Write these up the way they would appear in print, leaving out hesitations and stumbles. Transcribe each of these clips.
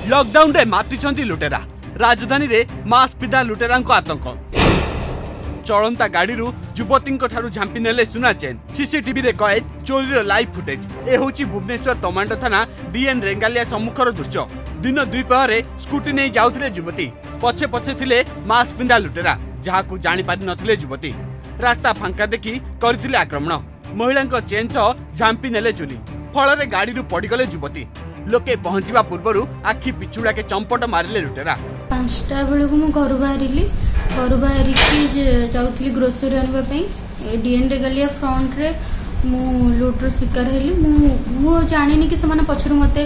Lockdown रे मातिछंती लुटेरा राजधानी रे मास्क पिधा लुटेरा आतंक चलंता गाड़ी युवती झांपी नेले सुना चेन सीसीटीवी रे कैद चोरी लाइव फुटेज ए होची भुवनेश्वर तमांडो थाना डीएन रेंगालिया सम्मुखर दृश्य दिन द्विपहर स्कूटी नहीं जाउथिले युवती पछे पछे थिले मास्क पिंधा लुटेरा जहाकू जानी पारि नथिले युवती रास्ता फांका देखि करथिले आक्रमण महिला चेन सह झांपी नेले चोरी फल गाड़ी पड़गले युवती लोके पहुंचवा पूर्व आखि पिछुड़ा के चंपट मारिले लुटेरा 5टा बेलू मु घर बाहरिकी जाऊली ग्रोसरी आने डीएन रेगालिया फ्रंट रे मु लुट्र शिकार हेली मु जानी कि से पछर मते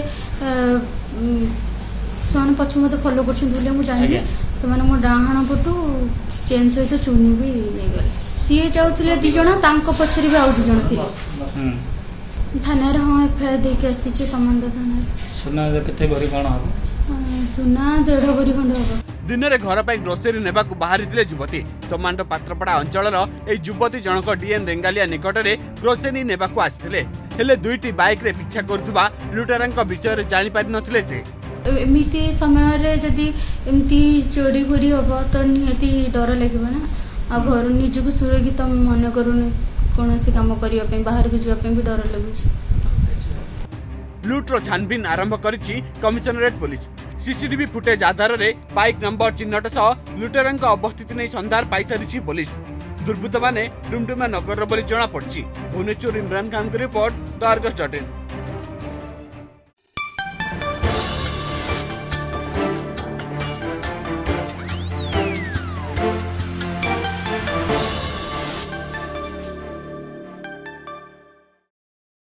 मते फॉलो कर जानी से मो डाहाण पटू चेन सहित चुनी भी नहीं गले सी जाऊे 2 जण पछरे भी आउ 2 जण थे थाना हाँ एफआईआर देके आसी तमांडो थाना सुना केते भरी कोन हो सुना 1.5 भरी खंड हो दिन में घर पर ग्रोसरी नेबा बाहरी युवती तमांडो पात्रपड़ा अंचल युवती जनक डीएन रेंगालिया निकट में ग्रोसरी नेबा आसते हेले 2टी बाइक रे पिछा करुवा लुटेरा विषय जानी पारि नथिले से एमती समय रे जदि एमती चोरी फोरी हम तो निहाती डर लगे ना आ घर निजक सुरक्षित मन करूनी कौन काम करने बाहर को जावाई भी डर लगुच लुट्र छानबीन आरंभ करिछि कमिशनरेट पुलिस सीसीटीवी फुटेज आधार में बाइक नंबर चिन्हट सह लुटेरा अवस्थिति नहीं संधार पाई सारी पुलिस दुर्बृत्त माने डुमडुमा नगर बोली जना पड़ी भुवनेश्वर इमरान खान की रिपोर्ट द आर्गस.in।